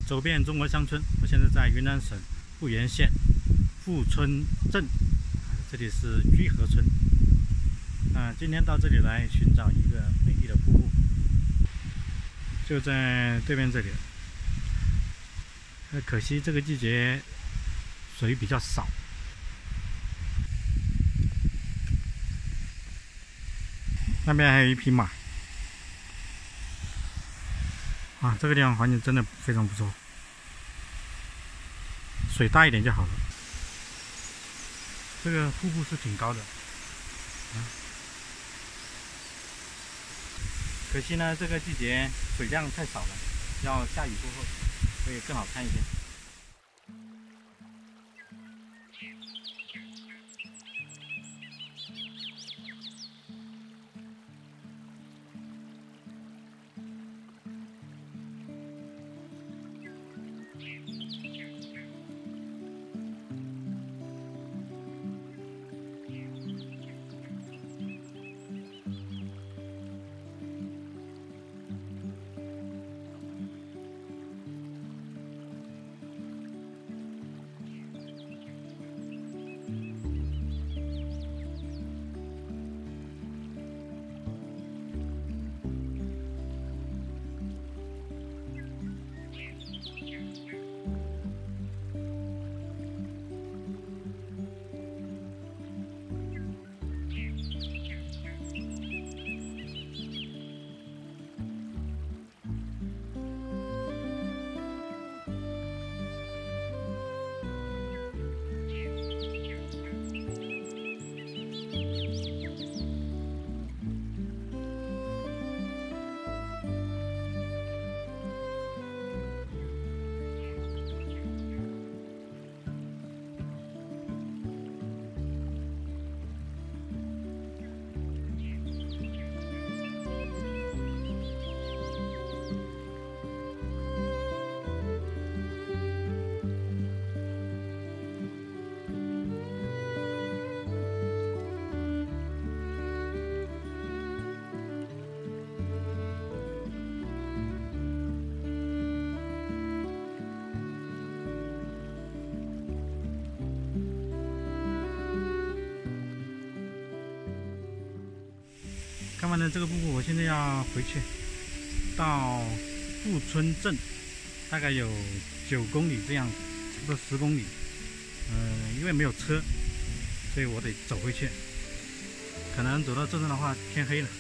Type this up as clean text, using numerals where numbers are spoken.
走遍中国乡村。我现在在云南省富源县富村镇，这里是居河村。今天到这里来寻找一个美丽的瀑布，就在对面这里。可惜这个季节水比较少。那边还有一匹马。这个地方环境真的非常不错，水大一点就好了。这个瀑布是挺高的，可惜呢，这个季节水量太少了，要下雨过后会更好看一些。看完了这个瀑布，我现在要回去，到富村镇，大概有9公里这样，差不多10公里。因为没有车，所以我得走回去。可能走到这镇的话，天黑了。